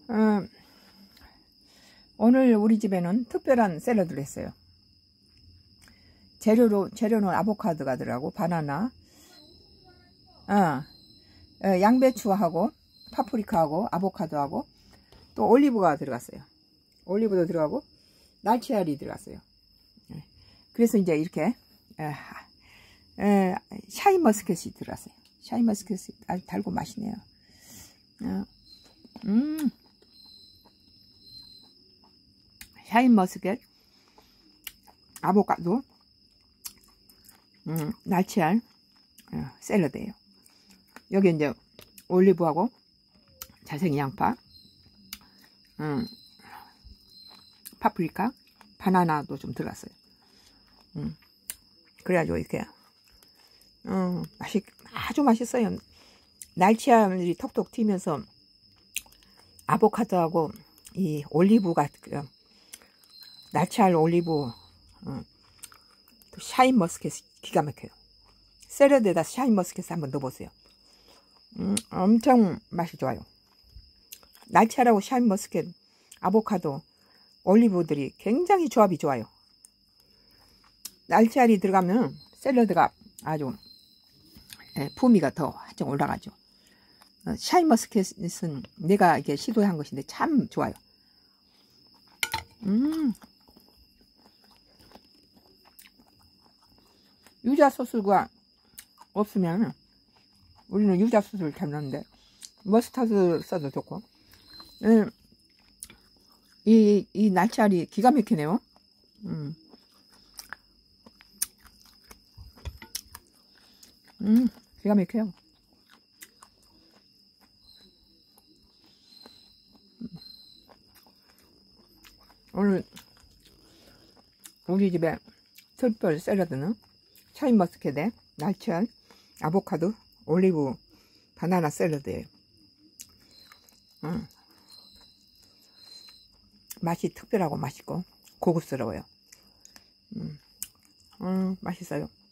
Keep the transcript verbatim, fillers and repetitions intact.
어, 오늘 우리 집에는 특별한 샐러드를 했어요. 재료로, 재료는 아보카도가 들어가고, 바나나, 어, 어, 양배추하고, 파프리카하고, 아보카도하고, 또 올리브가 들어갔어요. 올리브도 들어가고, 날치알이 들어갔어요. 그래서 이제 이렇게, 에, 에, 샤인머스켓이 들어갔어요. 샤인머스켓이 아주 달고 맛있네요. 어, 음, 샤인머스켓, 아보카도, 음, 날치알, 어, 샐러드예요. 여기 이제 올리브하고 자생이 양파, 음, 파프리카, 바나나도 좀 들어갔어요. 음, 그래가지고 이렇게, 음, 맛이 아주 맛있어요. 날치알이 톡톡 튀면서 아보카도하고 이 올리브가 그, 날치알 올리브, 음, 또 샤인머스켓이 기가 막혀요. 샐러드에다 샤인머스켓 한번 넣어보세요. 음, 엄청 맛이 좋아요. 날치알하고 샤인머스켓, 아보카도, 올리브들이 굉장히 조합이 좋아요. 날치알이 들어가면 샐러드가 아주 풍미가 더 한층 올라가죠. 샤인머스켓은 내가 이게 시도한 것인데 참 좋아요. 음, 유자 소스가 없으면 우리는 유자 소스를 잘 넣는데 머스타드 써도 좋고. 음, 이, 이 날치알이 기가 막히네요. 음. 음, 기가 막혀요. 오늘 우리 집에 특별 샐러드는 샤인머스켓에 날치알, 아보카도, 올리브, 바나나 샐러드예요. 음. 맛이 특별하고 맛있고 고급스러워요. 음, 음 맛있어요.